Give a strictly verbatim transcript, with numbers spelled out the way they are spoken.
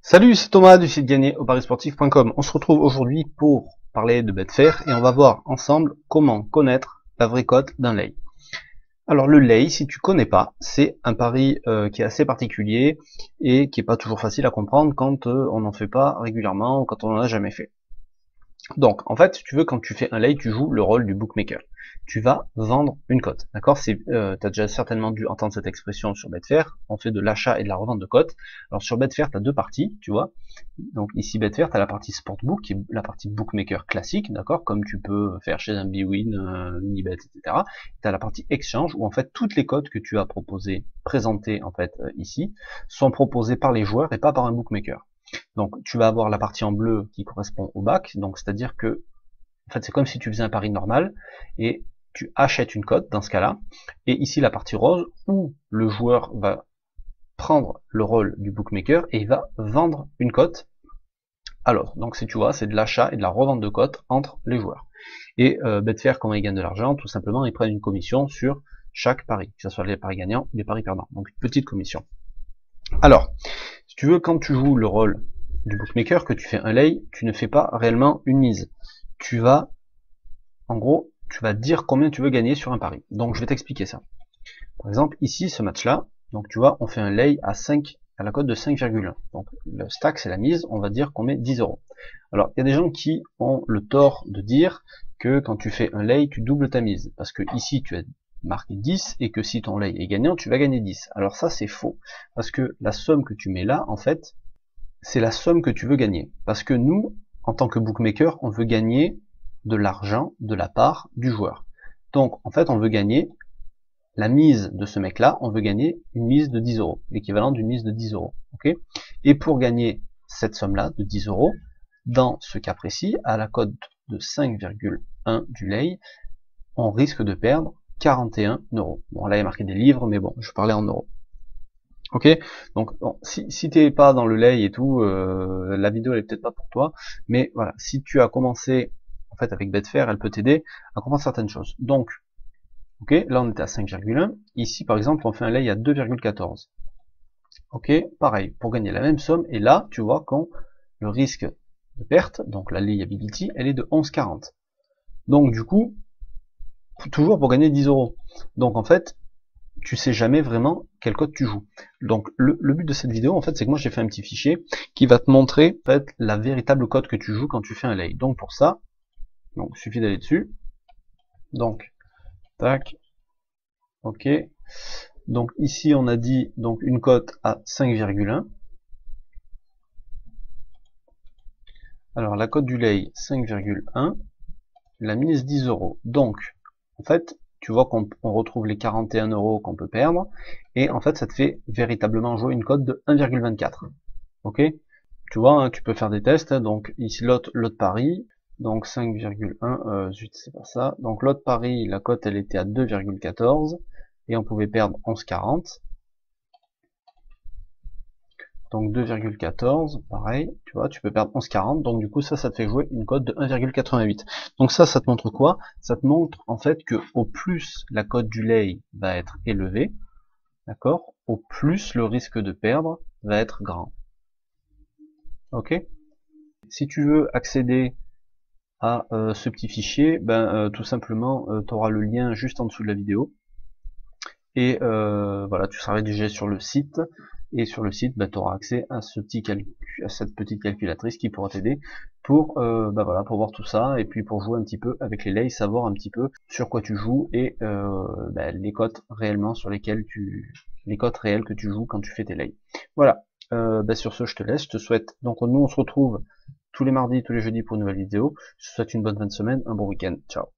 Salut, c'est Thomas du site gagner au paris sportif point com. On se retrouve aujourd'hui pour parler de Betfair et on va voir ensemble comment connaître la vraie cote d'un lay. Alors le lay, si tu connais pas, c'est un pari euh, qui est assez particulier et qui est pas toujours facile à comprendre quand euh, on n'en fait pas régulièrement ou quand on n'en a jamais fait. Donc en fait, si tu veux, quand tu fais un lay, tu joues le rôle du bookmaker. Tu vas vendre une cote, d'accord? C'est, euh, tu as déjà certainement dû entendre cette expression sur Betfair. On fait de l'achat et de la revente de cotes. Alors sur Betfair, tu as deux parties, tu vois. Donc ici Betfair, tu as la partie sportbook, qui est la partie bookmaker classique, d'accord, comme tu peux faire chez un bwin, un Unibet, et cetera. Tu as la partie exchange où en fait toutes les cotes que tu as proposées, présentées en fait euh, ici, sont proposées par les joueurs et pas par un bookmaker. Donc tu vas avoir la partie en bleu qui correspond au back, donc c'est-à-dire que en fait c'est comme si tu faisais un pari normal et tu achètes une cote dans ce cas-là, et ici la partie rose où le joueur va prendre le rôle du bookmaker et il va vendre une cote à l'autre. Donc si tu vois, c'est de l'achat et de la revente de cotes entre les joueurs. Et euh, Betfair, comment ils gagnent de l'argent? Tout simplement, ils prennent une commission sur chaque pari, que ce soit les paris gagnants ou les paris perdants. Donc une petite commission. Alors, si tu veux, quand tu joues le rôle du bookmaker, que tu fais un lay, tu ne fais pas réellement une mise. Tu vas, en gros, tu vas dire combien tu veux gagner sur un pari. Donc je vais t'expliquer ça. Par exemple, ici, ce match-là, donc tu vois, on fait un lay à cinq, à la cote de cinq virgule un. Donc le stack, c'est la mise, on va dire qu'on met dix euros. Alors, il y a des gens qui ont le tort de dire que quand tu fais un lay, tu doubles ta mise. Parce que ici, tu as marqué dix, et que si ton lay est gagnant, tu vas gagner dix. Alors ça, c'est faux. Parce que la somme que tu mets là, en fait, c'est la somme que tu veux gagner. Parce que nous, en tant que bookmaker, on veut gagner de l'argent de la part du joueur. Donc, en fait, on veut gagner la mise de ce mec-là, on veut gagner une mise de dix euros, l'équivalent d'une mise de dix euros. Ok. Et pour gagner cette somme-là de dix euros, dans ce cas précis, à la cote de cinq virgule un du lay, on risque de perdre quarante et un euros. Bon, là, il y a marqué des livres, mais bon, je parlais en euros. Ok, donc bon, si, si t'es pas dans le lay et tout, euh, la vidéo elle est peut-être pas pour toi, mais voilà, si tu as commencé en fait avec Betfair, elle peut t'aider à comprendre certaines choses. Donc, ok, là on était à cinq virgule un, ici par exemple on fait un lay à deux virgule quatorze. Ok, pareil, pour gagner la même somme, et là tu vois quand le risque de perte, donc la liability, elle est de onze virgule quarante. Donc du coup, toujours pour gagner dix euros. Donc en fait, tu sais jamais vraiment quelle cote tu joues. Donc le, le but de cette vidéo en fait c'est que moi j'ai fait un petit fichier qui va te montrer en fait la véritable cote que tu joues quand tu fais un lay. Donc pour ça, donc il suffit d'aller dessus. Donc tac, ok. Donc ici on a dit donc une cote à cinq virgule un. Alors la cote du lay cinq virgule un, la mise dix euros. Donc en fait tu vois qu'on retrouve les quarante et un euros qu'on peut perdre, et en fait ça te fait véritablement jouer une cote de un virgule vingt-quatre. Ok, tu vois, hein, tu peux faire des tests. Donc ici l'autre l'autre pari, donc cinq virgule un, euh, zut c'est pas ça. Donc l'autre pari, la cote elle était à deux virgule quatorze et on pouvait perdre onze virgule quarante. Donc deux virgule quatorze, pareil, tu vois, tu peux perdre onze virgule quarante, donc du coup ça, ça te fait jouer une cote de un virgule quatre-vingt-huit. Donc ça, ça te montre quoi? Ça te montre en fait que au plus la cote du lay va être élevée, d'accord, au plus le risque de perdre va être grand. Ok? Si tu veux accéder à euh, ce petit fichier, ben euh, tout simplement, euh, tu auras le lien juste en dessous de la vidéo. Et euh, voilà, tu seras rédigé sur le site, et sur le site, bah, tu auras accès à, ce petit calcul, à cette petite calculatrice qui pourra t'aider pour, euh, bah, voilà, pour voir tout ça, et puis pour jouer un petit peu avec les lays, savoir un petit peu sur quoi tu joues, et euh, bah, les cotes réellement sur lesquelles tu, les cotes réelles que tu joues quand tu fais tes lays. Voilà, euh, bah, sur ce je te laisse, je te souhaite, donc nous on se retrouve tous les mardis, tous les jeudis pour une nouvelle vidéo, je te souhaite une bonne fin de semaine, un bon week-end, ciao.